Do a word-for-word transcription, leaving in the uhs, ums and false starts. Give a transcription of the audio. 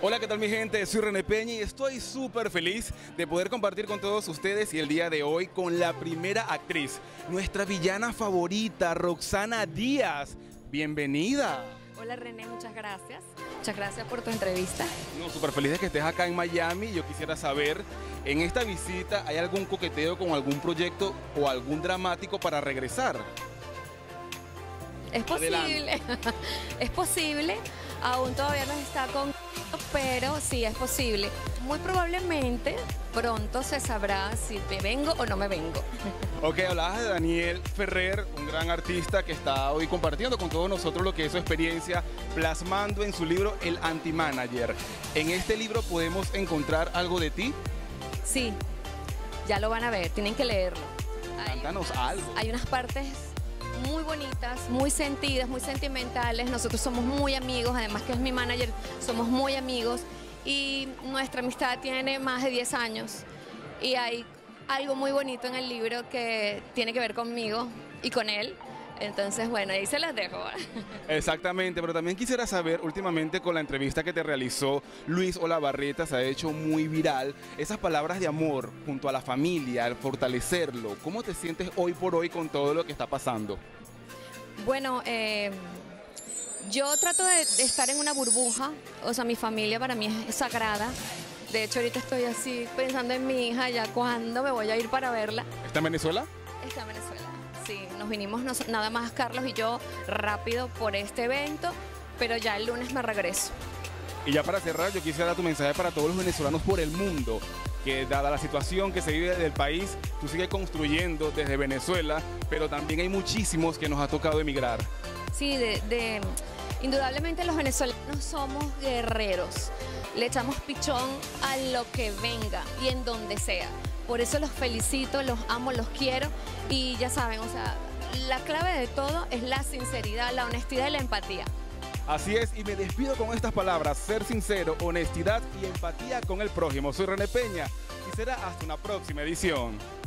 Hola, ¿qué tal mi gente? Soy René Peña y estoy súper feliz de poder compartir con todos ustedes y el día de hoy con la primera actriz, nuestra villana favorita, Roxana Díaz. Bienvenida. Hola René, muchas gracias. Muchas gracias por tu entrevista. No, súper feliz de que estés acá en Miami. Yo quisiera saber, en esta visita, ¿hay algún coqueteo con algún proyecto o algún dramático para regresar? Es posible, es posible, aún todavía no está con... pero sí es posible. Muy probablemente pronto se sabrá si me vengo o no me vengo. Ok, hablabas de Daniel Ferrer, un gran artista que está hoy compartiendo con todos nosotros lo que es su experiencia, plasmando en su libro El Antimanager. ¿En este libro podemos encontrar algo de ti? Sí, ya lo van a ver, tienen que leerlo. Cántanos hay unas, algo. Hay unas partes muy bonitas, muy sentidas, muy sentimentales. Nosotros somos muy amigos, además que es mi manager, somos muy amigos y nuestra amistad tiene más de diez años y hay algo muy bonito en el libro que tiene que ver conmigo y con él. Entonces, bueno, ahí se las dejo. Exactamente, pero también quisiera saber, últimamente con la entrevista que te realizó Luis Olavarrieta, se ha hecho muy viral, esas palabras de amor junto a la familia, al fortalecerlo. ¿Cómo te sientes hoy por hoy con todo lo que está pasando? Bueno, eh, yo trato de, de estar en una burbuja, o sea, mi familia para mí es sagrada. De hecho, ahorita estoy así pensando en mi hija, ya cuándo me voy a ir para verla. ¿Está en Venezuela? Está en Venezuela. Sí, nos vinimos nos, nada más Carlos y yo rápido por este evento, pero ya el lunes me regreso. Y ya para cerrar, yo quisiera dar tu mensaje para todos los venezolanos por el mundo, que dada la situación que se vive del país, tú sigues construyendo desde Venezuela, pero también hay muchísimos que nos ha tocado emigrar. Sí, de, de, indudablemente los venezolanos somos guerreros, le echamos pichón a lo que venga y en donde sea. Por eso los felicito, los amo, los quiero y ya saben, o sea, la clave de todo es la sinceridad, la honestidad y la empatía. Así es, y me despido con estas palabras: ser sincero, honestidad y empatía con el prójimo. Soy René Peña y será hasta una próxima edición.